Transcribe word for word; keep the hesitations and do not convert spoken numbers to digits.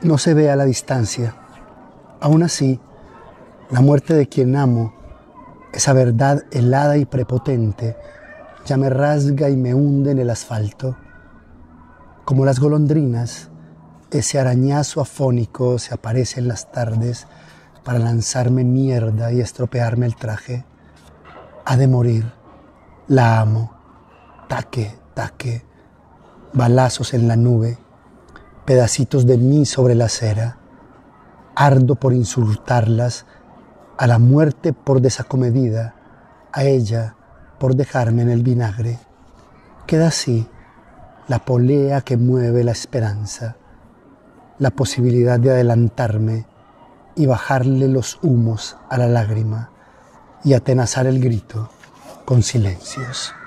no se ve a la distancia. Aún así, la muerte de quien amo, esa verdad helada y prepotente, ya me rasga y me hunde en el asfalto. Como las golondrinas, ese arañazo afónico se aparece en las tardes para lanzarme mierda y estropearme el traje. Ha de morir. La amo. Taque, taque. Balazos en la nube. Pedacitos de mí sobre la acera. Ardo por insultarlas, a la muerte por desacomedida, a ella por dejarme en el vinagre. Queda así la polea que mueve la esperanza, la posibilidad de adelantarme y bajarle los humos a la lágrima y atenazar el grito con silencios.